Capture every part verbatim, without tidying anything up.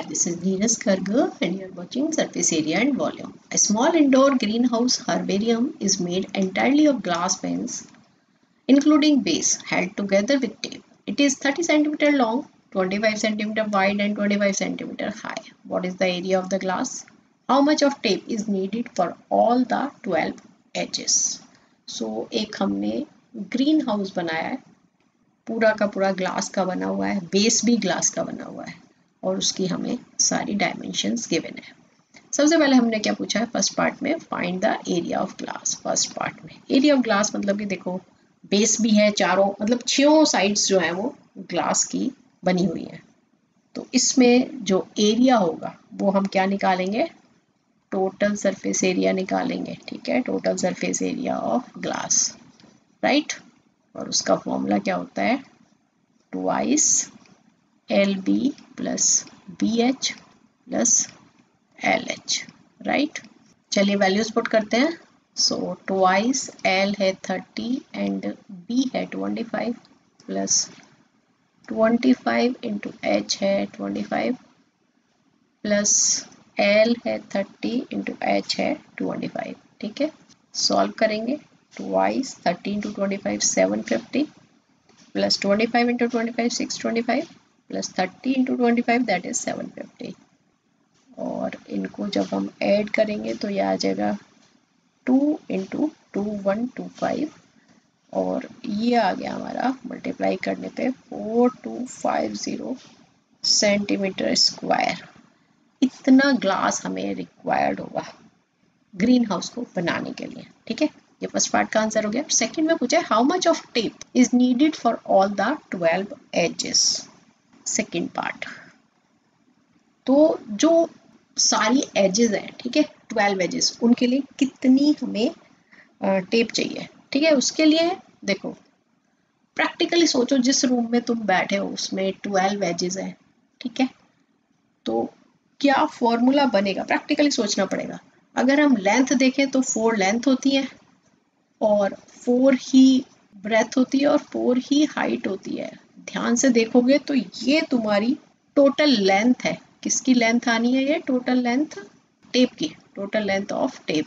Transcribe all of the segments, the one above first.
this is Neeraj Kharga and you are watching Surface Area and Volume. A small indoor greenhouse herbarium is made entirely of glass panes, including base, held together with tape. It is thirty centimeters long, twenty-five centimeters wide and twenty-five centimeters high. What is the area of the glass? How much of tape is needed for all the twelve edges? So एक हमने green house बनाया है, पूरा का पूरा glass का बना हुआ है, बेस भी ग्लास का बना हुआ है और उसकी हमें सारी डायमेंशंस गिवन है। सबसे पहले हमने क्या पूछा है फर्स्ट पार्ट में, find the area of glass. First part में एरिया ऑफ ग्लास मतलब कि देखो बेस भी है, चारों मतलब छह साइड्स जो है वो ग्लास की बनी हुई है, तो इसमें जो एरिया होगा वो हम क्या निकालेंगे, टोटल सरफेस एरिया निकालेंगे। ठीक है, total surface area of glass, right. और उसका फॉर्मूला क्या होता है, twice L B plus B H plus L H, right. चलिए वैल्यूज पुट करते हैं। सो ट्वाइस एल है थर्टी एंड बी है twenty five plus twenty five into H है ट्वेंटी फाइव प्लस एल है थर्टी इंटू एच है twenty five. ठीक है, सॉल्व करेंगे। Twice thirty into twenty five seven fifty plus twenty five into twenty five six twenty five plus thirty into twenty five that is seven fifty. और इनको जब हम add करेंगे तो ये आ जाएगा two into two one two five और ये आ गया हमारा मल्टीप्लाई करने पे four two five zero centimetre square. इतना ग्लास हमें रिक्वायर्ड होगा ग्रीन हाउस को बनाने के लिए। ठीक है, ये फर्स्ट पार्ट का आंसर हो गया। सेकंड में पूछा है how much of tape is needed for all the twelve edges. Second part, तो जो सारी एजेस हैं, ठीक है ट्वेल्व एजेस, उनके लिए कितनी हमें टेप चाहिए। ठीक है, उसके लिए देखो प्रैक्टिकली सोचो, जिस रूम में तुम बैठे हो उसमें ट्वेल्व एजेस हैं, ठीक है, तो क्या फॉर्मूला बनेगा, प्रैक्टिकली सोचना पड़ेगा। अगर हम लेंथ देखें तो फोर लेंथ होती है और फोर ही ब्रेथ होती है और फोर ही हाइट होती है। ध्यान से देखोगे तो ये तुम्हारी टोटल लेंथ है। किसकी लेंथ आनी है, ये टोटल लेंथ टेप की, टोटल लेंथ ऑफ टेप।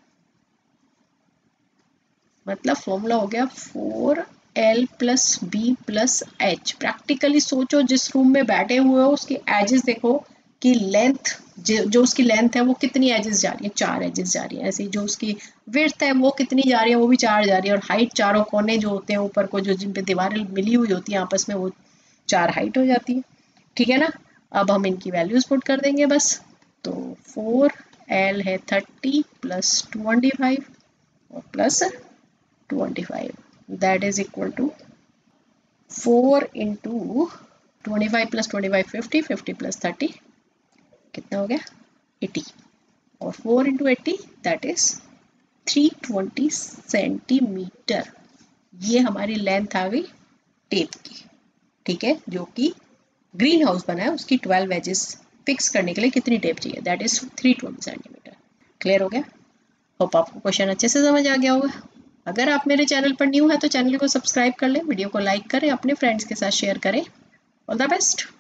मतलब फॉर्मूला हो गया four L plus B plus H. Practically सोचो, जिस रूम में बैठे हुए हो उसके एजेस देखो कि लेंथ जो, जो उसकी लेंथ है वो कितनी एजेस जा रही है, चार एजेस जा रही है। ऐसे जो उसकी विड्थ है वो कितनी जा रही है, वो भी चार जा रही है। और हाइट, चारों कोने जो होते हैं ऊपर को, जो जिन पे दीवारें मिली हुई होती है आपस में, वो चार हाइट हो जाती है। ठीक है ना, अब हम इनकी वैल्यूज पुट कर देंगे बस। तो फोर एल है थर्टी प्लस ट्वेंटी फाइव और plus twenty five that is equal to four into twenty five plus twenty five fifty, fifty plus thirty कितना हो गया एटी, और four into eighty that is three twenty centimetre. ये हमारी length आ गई tape की। ठीक है, जो कि ग्रीन हाउस बना है उसकी ट्वेल्व एजेस फिक्स करने के लिए कितनी टेप चाहिए, that is three twenty centimetre. Clear हो गया? होप आपको क्वेश्चन अच्छे से समझ आ गया होगा। अगर आप मेरे चैनल पर न्यू है तो चैनल को सब्सक्राइब कर लें, वीडियो को लाइक करें, अपने फ्रेंड्स के साथ शेयर करें। All the best.